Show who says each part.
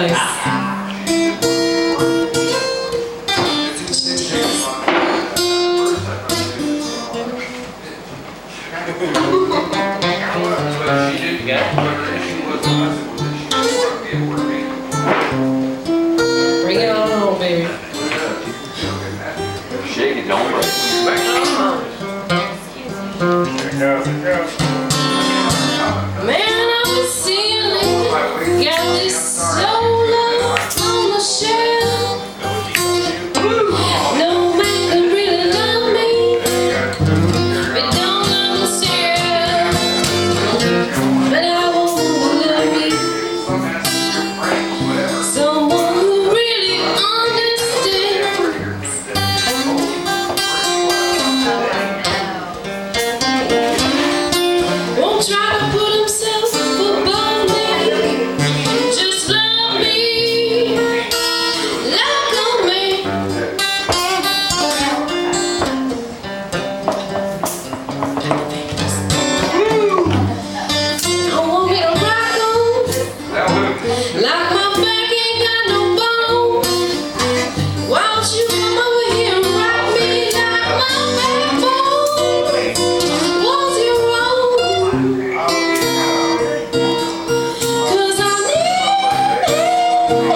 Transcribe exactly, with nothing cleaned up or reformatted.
Speaker 1: nice. Bring it on home, baby.
Speaker 2: Shake it, don't break.
Speaker 1: Man, I'm a ceiling. Got this solo on the shelf. No man could really love me. They don't understand. But I won't love me. Someone who really understands. Won't try to put himself above me. Just love me like a man. Don't want me to rock on like my back ain't got no bone. Why don't you come over here and rock me like my backbone was your own? 'Cause I need